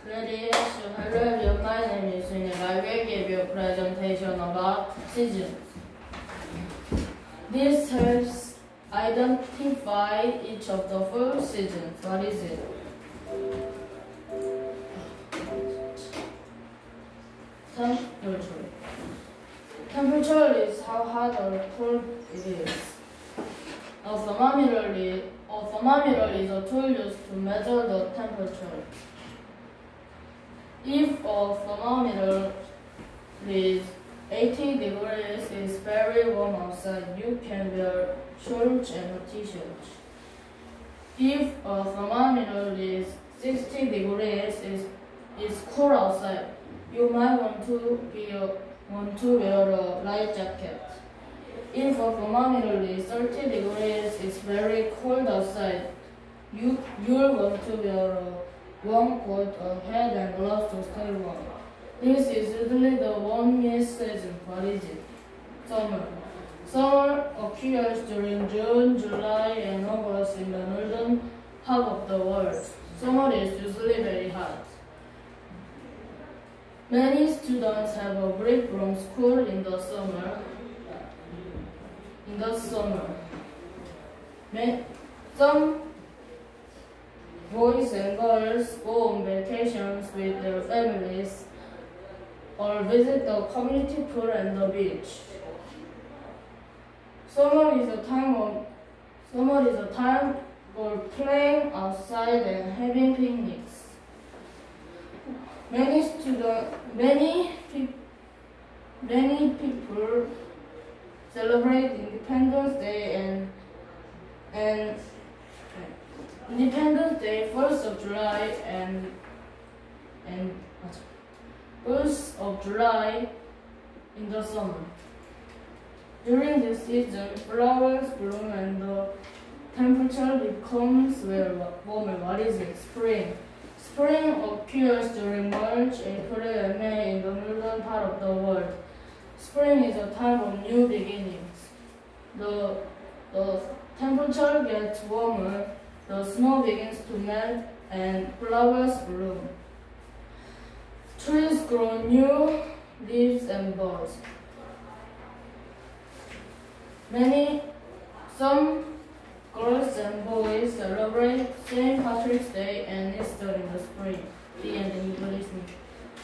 Ladies, hello everyone. My name is Sunil. I will give you a presentation about seasons. This helps identify each of the four seasons. What is it? Temperature. Temperature is how hot or cold it is. A thermometer is a tool used to measure the temperature. If a thermometer is 80 degrees, it's very warm outside. You can wear shorts and a t-shirt. If a thermometer is 60 degrees, it's cold outside. You might want to wear a light jacket. If a thermometer is 30 degrees, it's very cold outside. You'll want to wear a warm coat, a hat, and gloves to stay warm. This is usually the warmest season. What is it? Summer. Summer occurs during June, July, and August in the northern half of the world. Summer is usually very hot. Many students have a break from school in the summer. Some boys and girls go on vacations with their families or visit the community pool and the beach. Summer is a time for playing outside and having picnics. Many people celebrate Independence Day and Independence Day, 1st of July and 1st of July in the summer. During this season, flowers bloom and the temperature becomes warmer. What is it? Spring. Spring occurs during March, April, and May in the northern part of the world. Spring is a time of new beginnings. The temperature gets warmer, the snow begins to melt, and flowers bloom. Trees grow new leaves and buds. Some girls and boys celebrate St. Patrick's Day and Easter in the spring. The end. Thank you for listening.